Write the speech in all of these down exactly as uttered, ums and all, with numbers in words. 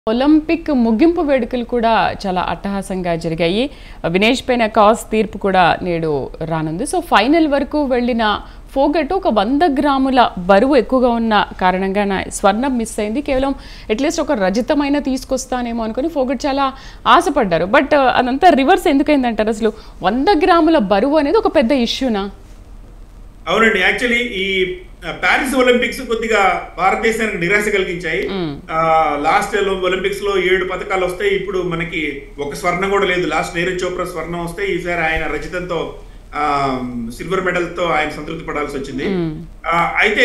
Olympic ముగింపు వేడుకలు కూడా చాలా అట్టహాసంగా జరిగాయి. వినేష్ పైన కాస్ తీర్పు కూడా నేడు రానుంది. సో ఫైనల్ వరకు వెళ్ళిన ఫోగట్ ఒక వంద గ్రాముల బరువు ఎక్కువగా ఉన్న కారణంగా నా స్వర్ణం మిస్ అయింది. కేవలం అట్లీస్ట్ ఒక రజతమైన తీసుకొస్తానేమో అనుకుని ఫోగట్ చాలా ఆశపడ్డారు. బట్ అదంతా రివర్స్ ఎందుకైందంటారు? అసలు వంద గ్రాముల బరువు అనేది ఒక పెద్ద ఇష్యూనా? అవునండి, యాక్చువల్లీ ఈ ప్యారిస్ ఒలింపిక్స్ కొద్దిగా భారతదేశానికి నిరాశ కలిగించాయి. లాస్ట్ ఒలింపిక్స్ లో ఏడు పథకాలు వస్తాయి, ఇప్పుడు మనకి ఒక స్వర్ణం కూడా లేదు. లాస్ట్ నీరజ్ చోప్రా స్వర్ణం వస్తే ఈసారి ఆయన రజతంతో సిల్వర్ మెడల్ తో ఆయన సంతృప్తి పడాల్సి వచ్చింది. అయితే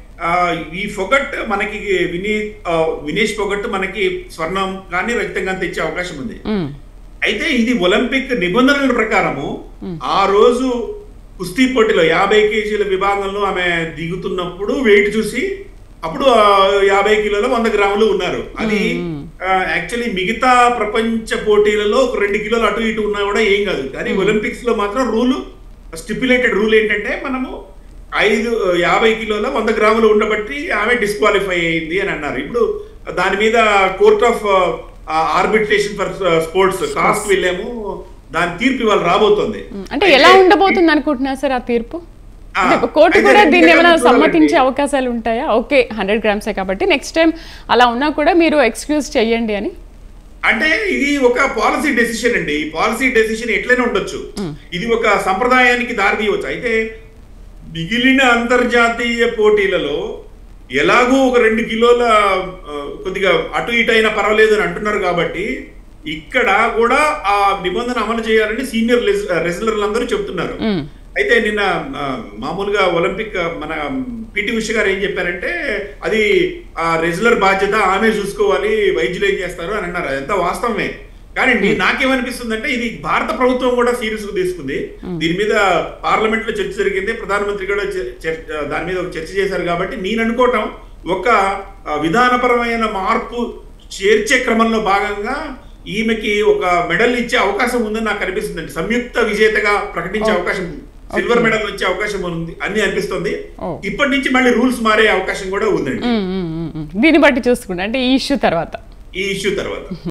ఈ ఫోగట్ మనకి వినీ వినేష్ ఫోగట్ మనకి స్వర్ణం కానీ రజతం కానీ తెచ్చే అవకాశం ఉంది. అయితే ఇది ఒలింపిక్ నిబంధనల ప్రకారము ఆ రోజు కుస్తీ పోటీలో యాభై కేజీల విభాగంలో ఆమె దిగుతున్నప్పుడు వెయిట్ చూసి అప్పుడు యాభై కిలోల వంద గ్రాములు ఉన్నారు. అది యాక్చువల్లీ మిగతా ప్రపంచ పోటీలలో ఒక రెండు కిలోలు అటు ఇటు ఉన్నా కూడా ఏం కాదు. కానీ ఒలింపిక్స్ లో మాత్రం రూల్ స్టిప్యులేటెడ్ రూల్ ఏంటంటే మనము ఐదు యాభై కిలోల వంద గ్రాములు ఉండబట్టి ఆమె డిస్క్వాలిఫై అయింది అని అన్నారు. ఇప్పుడు దాని మీద court of arbitration for sports కాస్ట్ వెళ్ళాము, దాని తీర్పు ఇవాళ రాబోతుంది. అంటే ఎలా ఉండబోతుంది అనుకుంటున్నారు సార్ ఆ తీర్పు? కోర్టు కూడా దీన్ని ఏమైనా సమ్మతించే అవకాశాలు ఉంటాయా? ఓకే, హండ్రెడ్ గ్రామ్సే కాబట్టి నెక్స్ట్ టైం అలా ఉన్నా కూడా మీరు ఎక్స్క్యూజ్ చెయ్యండి అని. అంటే ఇది ఒక పాలసీ డెసిషన్ అండి. ఈ పాలసీ డెసిషన్ ఎట్లయినా ఉండొచ్చు, ఇది ఒక సంప్రదాయానికి దారి తీయవచ్చు. అయితే మిగిలిన అంతర్జాతీయ పోటీలలో ఎలాగూ ఒక రెండు కిలోల కొద్దిగా అటు ఇటు అయినా పర్వాలేదు అని అంటున్నారు కాబట్టి ఇక్కడ కూడా ఆ నిబంధన అమలు చేయాలని సీనియర్ రెజ్లర్లు అందరూ చెప్తున్నారు. అయితే నిన్న మామూలుగా ఒలింపిక్ మన పిటి ఉష గారు ఏం చెప్పారంటే అది ఆ రెజ్లర్ బాధ్యత, ఆమె చూసుకోవాలి, వైద్యులు ఏం చేస్తారు అని అన్నారు. అదంతా వాస్తవమే. కానీ నాకేమనిపిస్తుందంటే ఇది భారత ప్రభుత్వం కూడా సీరియస్ గా తీసుకుంది. దీని మీద పార్లమెంట్ లో చర్చ జరిగింది, ప్రధానమంత్రి కూడా దాని మీద ఒక చర్చ చేశారు. కాబట్టి నేను అనుకోవటం ఒక విధానపరమైన మార్పు చేర్చే క్రమంలో భాగంగా ఈమెకి ఒక మెడల్ ఇచ్చే అవకాశం ఉందని నాకు అనిపిస్తుంది. సంయుక్త విజేతగా ప్రకటించే అవకాశం, సిల్వర్ మెడల్ వచ్చే అవకాశం ఉంది అని అనిపిస్తుంది. ఇప్పటి నుంచి మళ్ళీ రూల్స్ మారే అవకాశం కూడా ఉందండి దీన్ని బట్టి చూసుకుంటే, అంటే ఈ ఇష్యూ తర్వాత ఈ ఇష్యూ తర్వాత